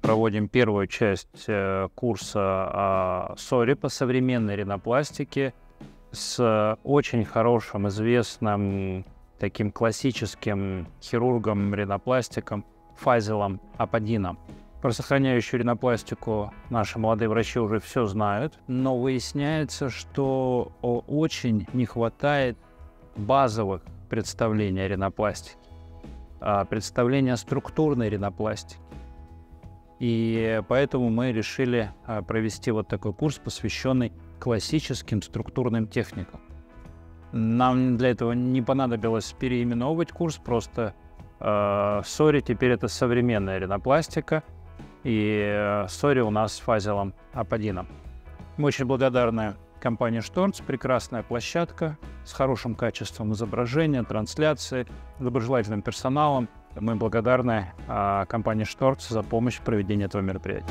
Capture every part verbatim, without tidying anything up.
проводим первую часть э, курса о ссоре по современной ринопластике с очень хорошим, известным, таким классическим хирургом-ринопластиком Фазилом Ападином. Про сохраняющую ринопластику наши молодые врачи уже все знают, но выясняется, что очень не хватает базовых представлений о ринопластике, представления о структурной ринопластике. И поэтому мы решили провести вот такой курс, посвященный классическим структурным техникам. Нам для этого не понадобилось переименовывать курс, просто э, ссори теперь это современная ринопластика, и э, ссори у нас с Фазилом Ападином. Мы очень благодарны компании Storz, прекрасная площадка с хорошим качеством изображения, трансляции, доброжелательным персоналом. Мы благодарны э, компании Storz за помощь в проведении этого мероприятия.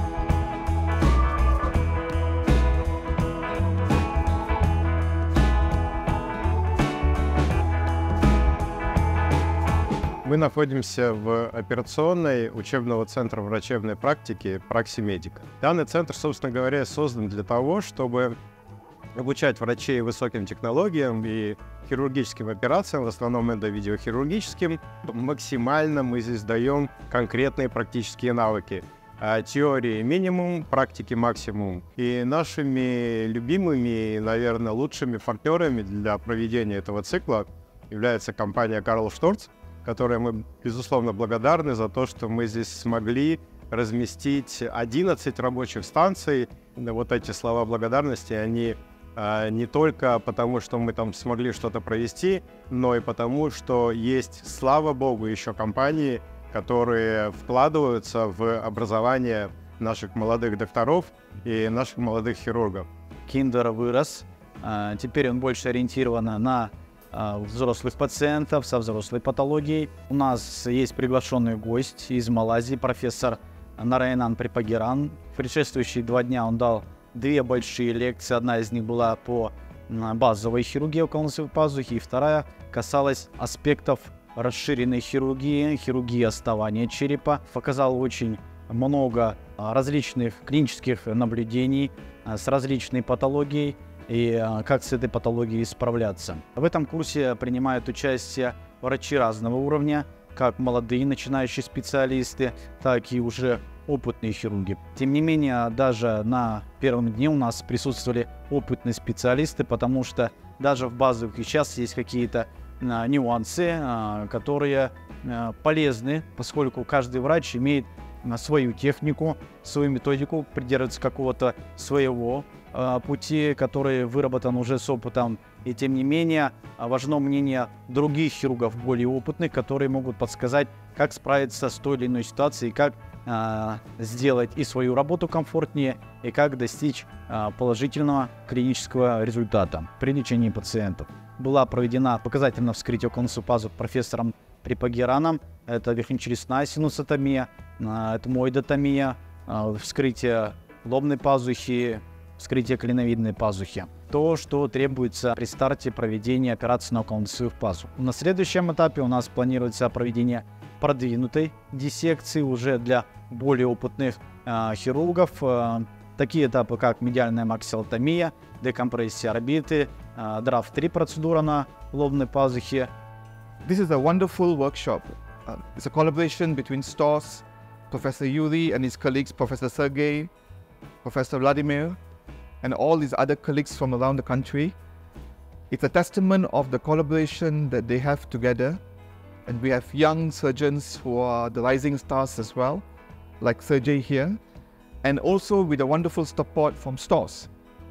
Мы находимся в операционной учебного центра врачебной практики Праксимедика. Данный центр, собственно говоря, создан для того, чтобы обучать врачей высоким технологиям и хирургическим операциям, в основном эндовидеохирургическим. Максимально мы здесь даем конкретные практические навыки. Теории минимум, практики максимум. И нашими любимыми, наверное, лучшими партнерами для проведения этого цикла является компания Карл Storz, которой мы, безусловно, благодарны за то, что мы здесь смогли разместить одиннадцать рабочих станций. Вот эти слова благодарности, они а, не только потому, что мы там смогли что-то провести, но и потому, что есть, слава богу, еще компании, которые вкладываются в образование наших молодых докторов и наших молодых хирургов. Киндер вырос, теперь он больше ориентирован на взрослых пациентов со взрослой патологией. У нас есть приглашенный гость из Малайзии, профессор Нарайанан Припагиран. В предшествующие два дня он дал две большие лекции. Одна из них была по базовой хирургии около носовой пазухи, и вторая касалась аспектов расширенной хирургии, хирургии оставания черепа. Показал очень много различных клинических наблюдений с различной патологией и как с этой патологией справляться. В этом курсе принимают участие врачи разного уровня, как молодые начинающие специалисты, так и уже опытные хирурги. Тем не менее, даже на первом дне у нас присутствовали опытные специалисты, потому что даже в базовых сейчас есть какие-то а, нюансы, а, которые а, полезны, поскольку каждый врач имеет а, свою технику, свою методику, придерживается какого-то своего пути, который выработан уже с опытом, и тем не менее важно мнение других хирургов, более опытных, которые могут подсказать, как справиться с той или иной ситуацией, как а, сделать и свою работу комфортнее, и как достичь а, положительного клинического результата при лечении пациентов. Была проведена показательное вскрытие около носовой пазухи профессором Припагираном. Это верхнечелюстная синусотомия, а, это моидотомия, а, вскрытие лобной пазухи, вскрытие клиновидной пазухи. То, что требуется при старте проведения операции на околоносовых пазух. На следующем этапе у нас планируется проведение продвинутой диссекции уже для более опытных э, хирургов. Э, такие этапы, как медиальная максиллотомия, декомпрессия орбиты, э, драфт три процедура на лобной пазухе. This is a wonderful workshop. Uh, it's a collaboration between Storz, Professor Yuri and his colleagues, Professor Sergey, Professor Vladimir, and all these other colleagues from around the country. It's a testament of the collaboration that they have together. And we have young surgeons who are the rising stars as well, like Sergey here. And also with a wonderful support from Storz.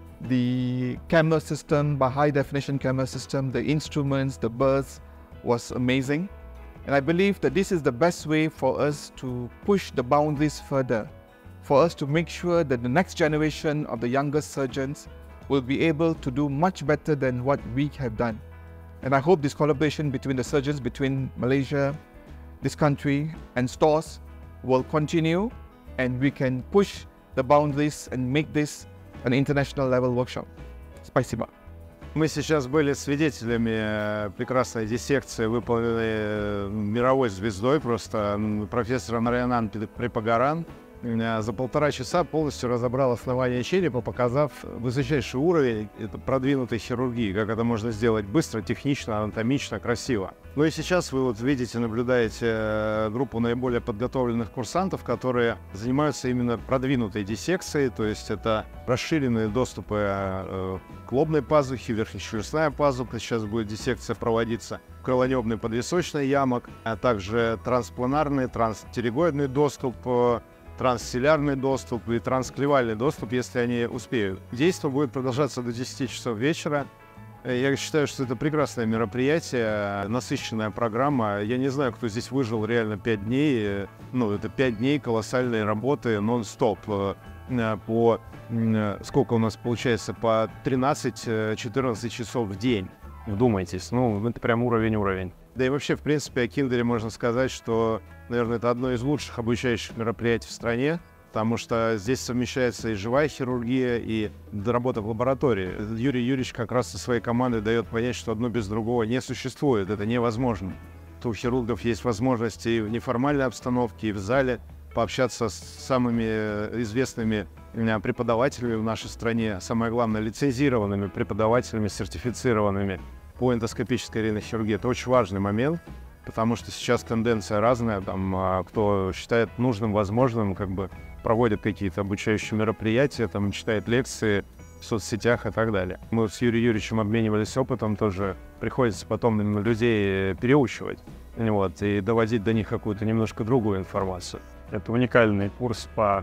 The camera system, the high definition camera system, the instruments, the bursts was amazing. And I believe that this is the best way for us to push the boundaries further, for us to make sure that the next generation of the younger surgeons will be able to do much better than what we have done. And I hope this collaboration between the surgeons, between Malaysia, this country, and Storz will continue, and we can push the boundaries and make this an international level workshop. Спасибо. Мы сейчас были свидетелями прекрасной диссекции, выполненной мировой звездой, просто профессором Нарайанан Припагиран. за полтора часа полностью разобрал основание черепа, показав высочайший уровень это продвинутой хирургии, как это можно сделать быстро, технично, анатомично, красиво. Ну и сейчас вы вот видите, наблюдаете группу наиболее подготовленных курсантов, которые занимаются именно продвинутой диссекцией, то есть это расширенные доступы к лобной пазухе, верхнечелюстная пазуха, сейчас будет диссекция проводиться, крылонебный подвисочный ямок, а также транспланарный, трансптеригоидный доступ, трансселярный доступ и трансклевальный доступ, если они успеют. Действие будет продолжаться до десяти часов вечера. Я считаю, что это прекрасное мероприятие, насыщенная программа. Я не знаю, кто здесь выжил реально пять дней. Ну, это пять дней колоссальной работы нон-стоп. По сколько у нас получается? По тринадцать-четырнадцать часов в день. Вдумайтесь, ну, это прям уровень-уровень. Да и вообще, в принципе, о Киндере можно сказать, что, наверное, это одно из лучших обучающих мероприятий в стране, потому что здесь совмещается и живая хирургия, и работа в лаборатории. Юрий Юрьевич как раз со своей командой дает понять, что одно без другого не существует, это невозможно. У хирургов есть возможности и в неформальной обстановке, и в зале пообщаться с самыми известными преподавателями в нашей стране, самое главное, лицензированными преподавателями, сертифицированными по эндоскопической рентгенохирургии. Это очень важный момент, потому что сейчас тенденция разная, там, кто считает нужным, возможным, как бы проводит какие-то обучающие мероприятия, там, читает лекции в соцсетях и так далее. Мы с Юрием Юрьевичем обменивались опытом, тоже приходится потом людей переучивать, вот, и доводить до них какую-то немножко другую информацию. Это уникальный курс по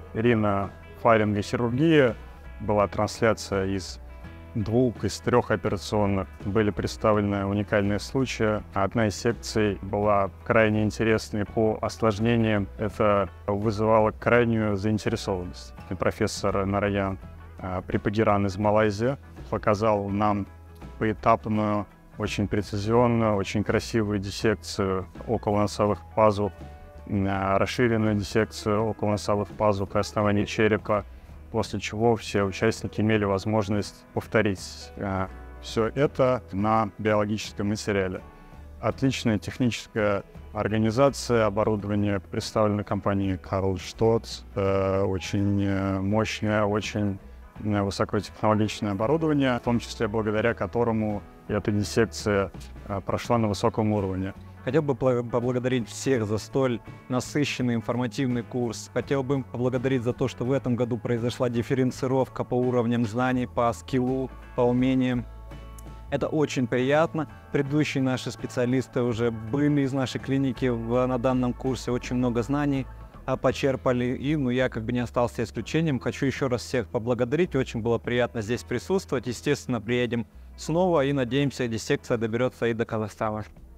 ринофаринго-хирургии. Была трансляция из двух, из трех операционных. Были представлены уникальные случаи. Одна из секций была крайне интересной по осложнениям. Это вызывало крайнюю заинтересованность. И профессор Нараян Припагиран из Малайзии показал нам поэтапную, очень прецизионную, очень красивую диссекцию околоносовых пазух, расширенную диссекцию околоносовых пазух и основания черепа, после чего все участники имели возможность повторить э, все это на биологическом материале. Отличная техническая организация, оборудование представлено компанией Карл Штотц, э, очень э, мощное, очень э, высокотехнологичное оборудование, в том числе благодаря которому эта диссекция э, прошла на высоком уровне. Хотел бы поблагодарить всех за столь насыщенный информативный курс. Хотел бы поблагодарить за то, что в этом году произошла дифференцировка по уровням знаний, по скиллу, по умениям. Это очень приятно. Предыдущие наши специалисты уже были из нашей клиники в, на данном курсе, очень много знаний а, почерпали. И ну, я как бы не остался исключением. Хочу еще раз всех поблагодарить. Очень было приятно здесь присутствовать. Естественно, приедем снова и надеемся, диссекция доберется и до Казахстана.